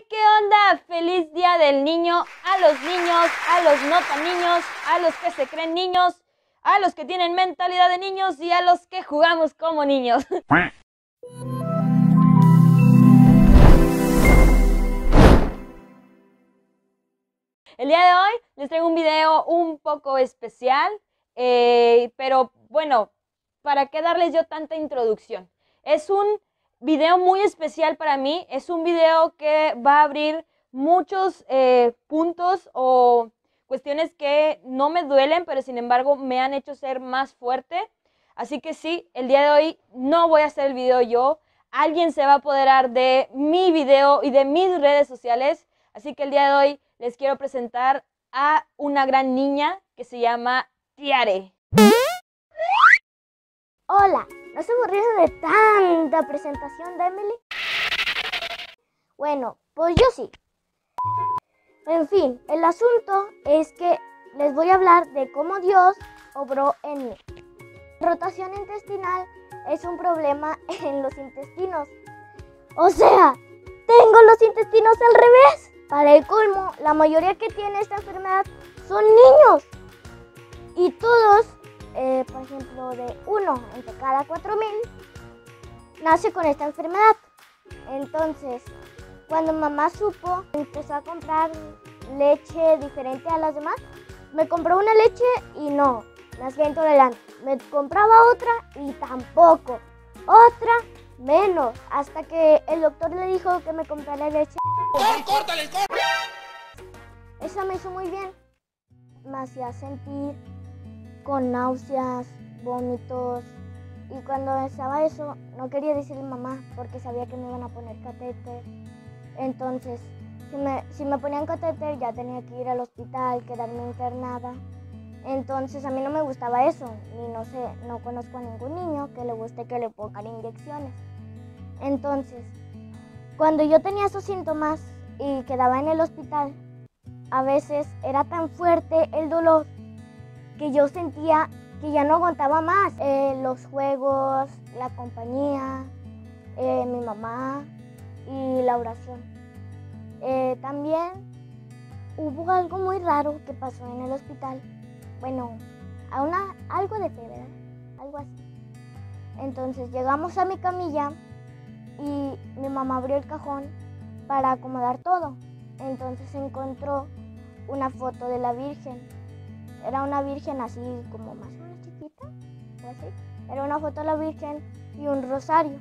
¿Qué onda? Feliz Día del Niño a los niños, a los no tan niños, a los que se creen niños, a los que tienen mentalidad de niños y a los que jugamos como niños. El día de hoy les traigo un video un poco especial, pero bueno, ¿para qué darles yo tanta introducción? Es un video muy especial para mí, es un video que va a abrir muchos puntos o cuestiones que no me duelen, pero sin embargo me han hecho ser más fuerte. Así que sí, el día de hoy no voy a hacer el video yo, alguien se va a apoderar de mi video y de mis redes sociales. Así que el día de hoy les quiero presentar a una gran niña que se llama Tiare. Hola, ¿no se aburrieron de tanta presentación de Emily? Bueno, pues yo sí. En fin, el asunto es que les voy a hablar de cómo Dios obró en mí. La rotación intestinal es un problema en los intestinos. O sea, tengo los intestinos al revés. Para el colmo, la mayoría que tiene esta enfermedad son niños. Y todos, por ejemplo, de 1 entre cada 4,000, nace con esta enfermedad. Entonces, cuando mamá supo, empezó a comprar leche diferente a las demás. Me compró una leche y no, la siguiente adelante. Me compraba otra y tampoco. Otra, menos. Hasta que el doctor le dijo que me comprara leche. ¡Córtale! Eso me hizo muy bien. Me hacía sentir con náuseas, vómitos. Y cuando estaba eso, no quería decirle a mamá porque sabía que me iban a poner catéter. Entonces, si me ponían catéter, ya tenía que ir al hospital, quedarme internada. Entonces, a mí no me gustaba eso. Y no sé, no conozco a ningún niño que le guste que le pongan inyecciones. Entonces, cuando yo tenía esos síntomas y quedaba en el hospital, a veces era tan fuerte el dolor que yo sentía que ya no aguantaba más. Los juegos, la compañía, mi mamá y la oración. También hubo algo muy raro que pasó en el hospital. Bueno, algo de fe, ¿verdad? Algo así. Entonces llegamos a mi camilla y mi mamá abrió el cajón para acomodar todo. Entonces encontró una foto de la Virgen. Era una Virgen así como más o menos chiquita, o así. Era una foto de la Virgen y un rosario.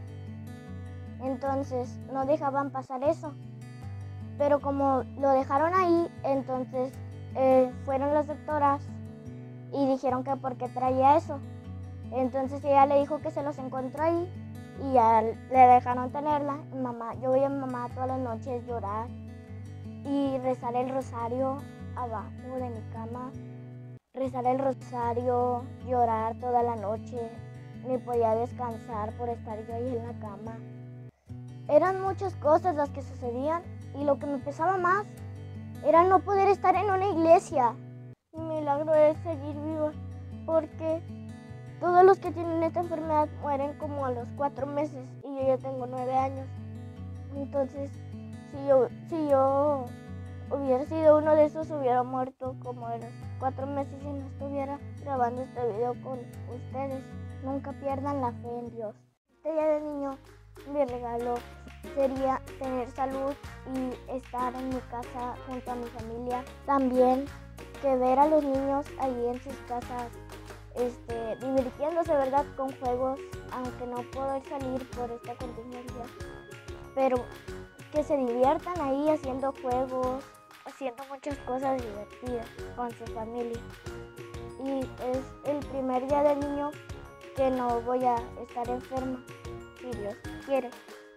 Entonces no dejaban pasar eso. Pero como lo dejaron ahí, entonces fueron las doctoras y dijeron que por qué traía eso. Entonces ella le dijo que se los encontró ahí y ya le dejaron tenerla. Yo veía a mi mamá todas las noches llorar y rezar el rosario abajo de mi cama. Rezar el rosario, llorar toda la noche. Ni podía descansar por estar yo ahí en la cama. Eran muchas cosas las que sucedían y lo que me pesaba más era no poder estar en una iglesia. Mi milagro es seguir viva porque todos los que tienen esta enfermedad mueren como a los 4 meses y yo ya tengo 9 años. Entonces, si yo hubiera sido uno de esos, hubiera muerto como a los 4 meses y no estuviera grabando este video con ustedes. Nunca pierdan la fe en Dios. Este día de niño, mi regalo sería tener salud y estar en mi casa junto a mi familia. También que ver a los niños allí en sus casas divirtiéndose, ¿verdad? Con juegos, aunque no poder salir por esta contingencia. Pero que se diviertan ahí haciendo juegos, haciendo muchas cosas divertidas con su familia. Y es el primer día del niño que no voy a estar enferma, si Dios quiere.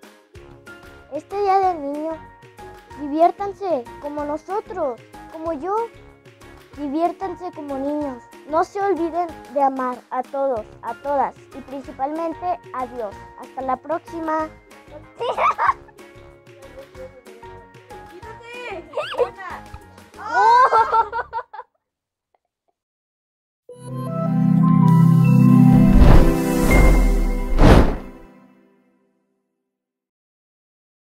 Este día del niño, diviértanse como nosotros, como yo. Diviértanse como niños. No se olviden de amar a todos, a todas y principalmente a Dios. Hasta la próxima.